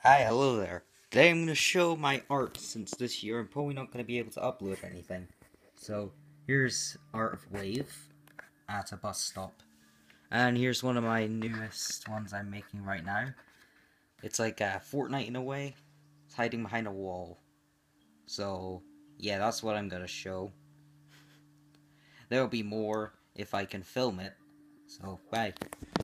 Hi, hello there. Today I'm going to show my art since this year I'm probably not going to be able to upload anything. So, here's Art of Wave at a bus stop. And here's one of my newest ones I'm making right now. It's like a Fortnite in a way. It's hiding behind a wall. So, yeah, that's what I'm going to show. There'll be more if I can film it. So, bye.